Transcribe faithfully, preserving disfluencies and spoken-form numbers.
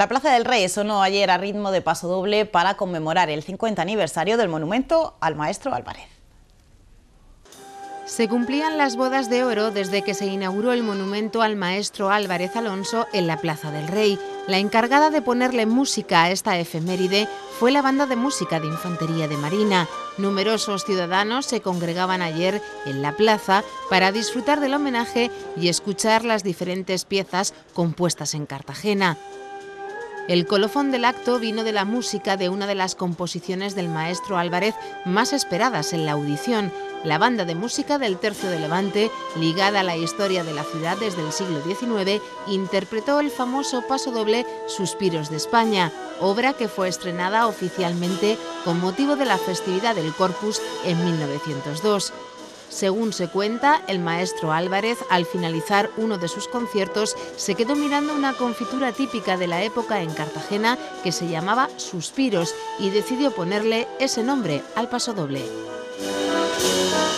La Plaza del Rey sonó ayer a ritmo de pasodoble para conmemorar el cincuenta aniversario del monumento al maestro Álvarez. Se cumplían las bodas de oro desde que se inauguró el monumento al maestro Álvarez Alonso en la Plaza del Rey. La encargada de ponerle música a esta efeméride fue la Banda de Música de Infantería de Marina. Numerosos ciudadanos se congregaban ayer en la plaza para disfrutar del homenaje y escuchar las diferentes piezas compuestas en Cartagena. El colofón del acto vino de la música de una de las composiciones del maestro Álvarez más esperadas en la audición. La Banda de Música del Tercio de Levante, ligada a la historia de la ciudad desde el siglo diecinueve, interpretó el famoso pasodoble Suspiros de España, obra que fue estrenada oficialmente con motivo de la festividad del Corpus en mil novecientos dos. Según se cuenta, el maestro Álvarez, al finalizar uno de sus conciertos, se quedó mirando una confitura típica de la época en Cartagena que se llamaba Suspiros y decidió ponerle ese nombre al pasodoble.